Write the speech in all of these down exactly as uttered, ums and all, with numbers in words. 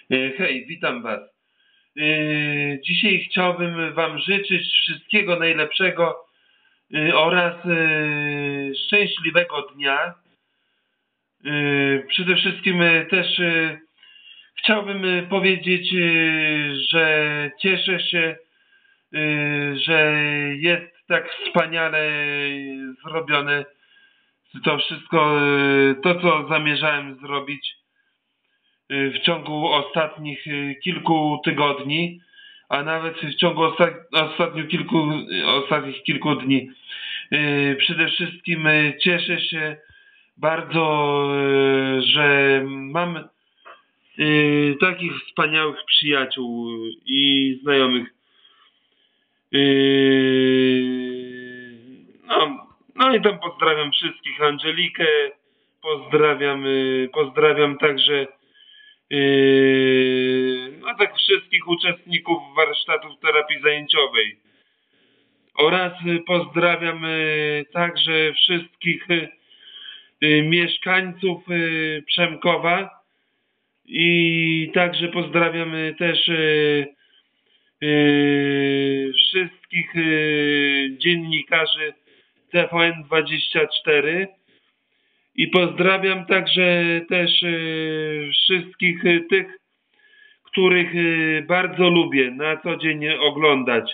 E, Hej, witam Was. E, Dzisiaj chciałbym Wam życzyć wszystkiego najlepszego e, oraz e, szczęśliwego dnia. E, Przede wszystkim e, też e, chciałbym e, powiedzieć, e, że cieszę się, e, że jest tak wspaniale zrobione to wszystko, e, to co zamierzałem zrobić w ciągu ostatnich kilku tygodni, a nawet w ciągu osta ostatnich, kilku, ostatnich kilku dni. Przede wszystkim cieszę się bardzo, że mam takich wspaniałych przyjaciół i znajomych. No, no i tam pozdrawiam wszystkich, Angelikę, pozdrawiam, pozdrawiam także Yy, no tak wszystkich uczestników warsztatów terapii zajęciowej. Oraz pozdrawiam yy, także wszystkich yy, mieszkańców yy, Przemkowa i także pozdrawiam yy, też yy, yy, wszystkich yy, dziennikarzy T V N dwadzieścia cztery. I pozdrawiam także też y, wszystkich y, tych, których y, bardzo lubię na co dzień oglądać.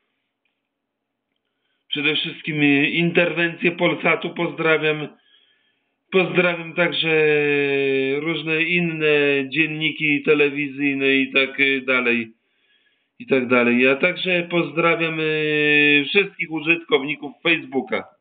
Przede wszystkim y, interwencje Polsatu pozdrawiam. Pozdrawiam także różne inne dzienniki telewizyjne i tak dalej. I tak dalej. Ja także pozdrawiam y, wszystkich użytkowników Facebooka.